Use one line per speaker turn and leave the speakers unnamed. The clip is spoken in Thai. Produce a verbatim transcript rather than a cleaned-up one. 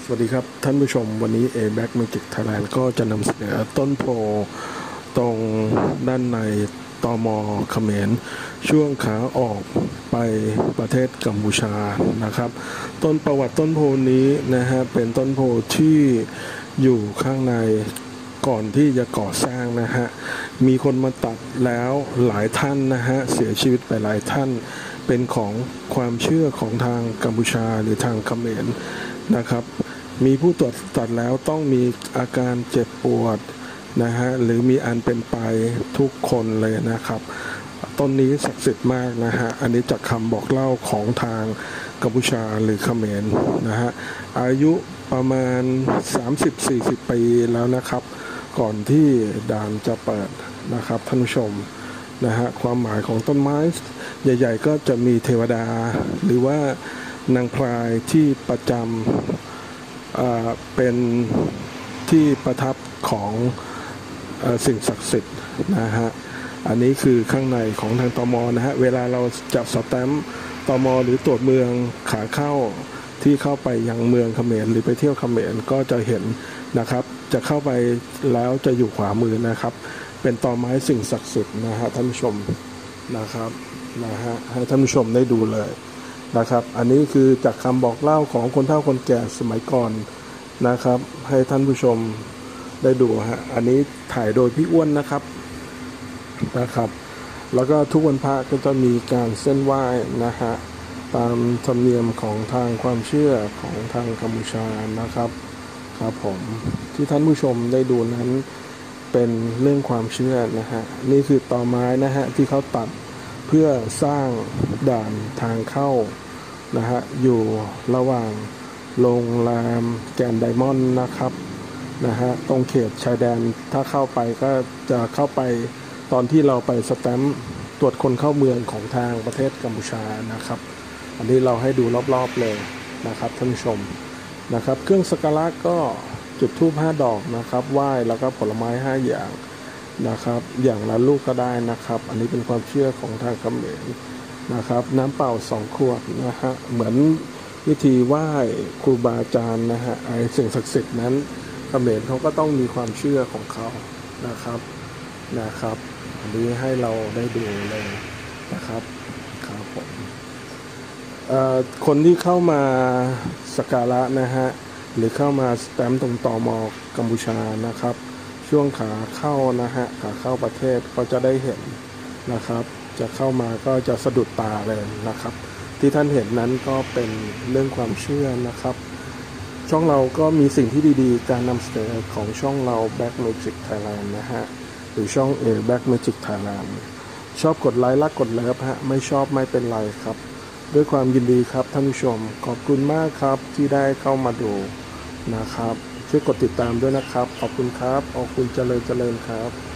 สวัสดีครับท่านผู้ชมวันนี้ A Black Magic Thailand ก็จะนำเสนอต้นโพตรงด้านในตมเขมรช่วงขาออกไปประเทศกัมพูชานะครับต้นประวัติต้นโพนี้นะฮะเป็นต้นโพที่อยู่ข้างในก่อนที่จะก่อสร้างนะฮะมีคนมาตัดแล้วหลายท่านนะฮะเสียชีวิตไปหลายท่านเป็นของความเชื่อของทางกัมพูชาหรือทางเขมรนะครับมีผู้ตรวจตัดแล้วต้องมีอาการเจ็บปวดนะฮะหรือมีอันเป็นไปทุกคนเลยนะครับต้นนี้ศักดิ์สิทธิ์มากนะฮะอันนี้จากคำบอกเล่าของทางกัมพูชาหรือเขมรนะฮะอายุประมาณ สามสิบถึงสี่สิบ ปีแล้วนะครับก่อนที่ด่านจะเปิดนะครับท่านผู้ชมนะฮะความหมายของต้นไม้ใหญ่ๆก็จะมีเทวดาหรือว่านางพรายที่ประจำเป็นที่ประทับของสิ่งศักดิ์สิทธิ์นะฮะอันนี้คือข้างในของทางตมนะฮะเวลาเราจับสแตมป์ตมหรือตรวจเมืองขาเข้าที่เข้าไปยังเมืองเขมรหรือไปเที่ยวเขมรก็จะเห็นนะครับจะเข้าไปแล้วจะอยู่ขวามือนะครับเป็นตอไม้สิ่งศักดิ์สิทธิ์นะฮะท่านผู้ชมนะครับนะฮะให้ท่านผู้ชมได้ดูเลยนะครับอันนี้คือจากคำบอกเล่าของคนเฒ่าคนแก่สมัยก่อนนะครับให้ท่านผู้ชมได้ดูฮะอันนี้ถ่ายโดยพี่อ้วนนะครับนะครับแล้วก็ทุกวันพระก็จะมีการเส้นไหว้นะฮะตามธรรมเนียมของทางความเชื่อของทางกัมพูชานะครับครับผมที่ท่านผู้ชมได้ดูนั้นเป็นเรื่องความเชื่อนะฮะนี่คือตอไม้นะฮะที่เขาตัดเพื่อสร้างด่านทางเข้านะฮะอยู่ระหว่างโรงแรมแกรนด์ไดมอนด์นะครับนะฮะตรงเขตชายแดนถ้าเข้าไปก็จะเข้าไปตอนที่เราไปสแตมป์ตรวจคนเข้าเมืองของทางประเทศกัมพูชานะครับอันนี้เราให้ดูรอบๆเลยนะครับท่านผู้ชมนะครับเครื่องสักการะก็จุดธูปห้าดอกนะครับไหว้แล้วก็ผลไม้ห้าอย่างนะครับอย่างละลูกก็ได้นะครับอันนี้เป็นความเชื่อของทางเขมรนะครับน้ำเปล่าสองขวดนะฮะเหมือนวิธีไหว้ครูบาอาจารย์นะฮะไอ้สิ่งศักดิ์สิทธิ์นั้นเขมรเขาก็ต้องมีความเชื่อของเขานะครับนะครับอันนี้ให้เราได้ดูเลยนะครับครับผมคนที่เข้ามาสักการะนะฮะหรือเข้ามาสแตมป์ตรงตมกัมพูชานะครับช่วงขาเข้านะฮะขาเข้าประเทศก็จะได้เห็นนะครับจะเข้ามาก็จะสะดุดตาเลยนะครับที่ท่านเห็นนั้นก็เป็นเรื่องความเชื่อนะครับช่องเราก็มีสิ่งที่ดีๆการนำเสนอของช่องเรา Black Magic Thailand นะฮะหรือช่อง A Black Magic Thailand ชอบกดไลค์และกดเลิฟฮะไม่ชอบไม่เป็นไรครับด้วยความยินดีครับท่านผู้ชมขอบคุณมากครับที่ได้เข้ามาดูนะครับช่วยกดติดตามด้วยนะครับขอบคุณครับขอบคุณเจริญเจริญครับ